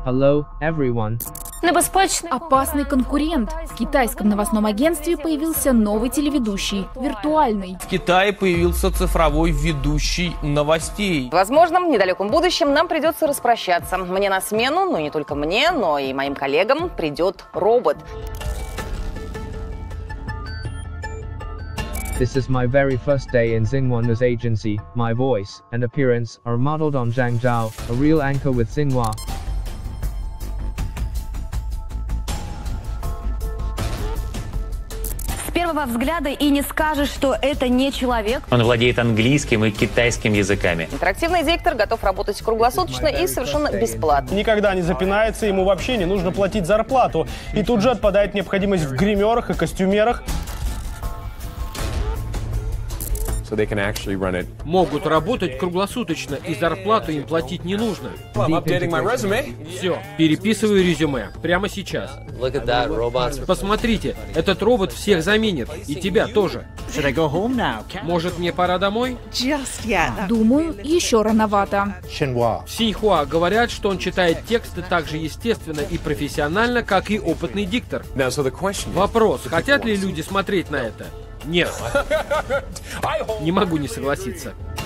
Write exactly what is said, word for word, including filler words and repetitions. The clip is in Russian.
Hello, everyone. Опасный конкурент. В китайском новостном агентстве появился новый телеведущий, виртуальный. В Китае появился цифровой ведущий новостей. Возможно, в недалеком будущем нам придется распрощаться. Мне на смену, ну не только мне, но и моим коллегам придет робот. This is my very first day in Xinhua News Agency. My voice and appearance are modeled on Zhang Zhao, a real anchor with Xinhua. С первого взгляда и не скажешь, что это не человек. Он владеет английским и китайским языками. Интерактивный диктор готов работать круглосуточно и совершенно бесплатно. Никогда не запинается, ему вообще не нужно платить зарплату. И тут же отпадает необходимость в гримерах и костюмерах. Могут работать круглосуточно, и зарплату им платить не нужно. Все, переписываю резюме. Прямо сейчас. Посмотрите, этот робот всех заменит. И тебя тоже. Может, мне пора домой? Думаю, еще рановато. В Синьхуа говорят, что он читает тексты так же естественно и профессионально, как и опытный диктор. Вопрос, хотят ли люди смотреть на это? Нет. Не могу не согласиться.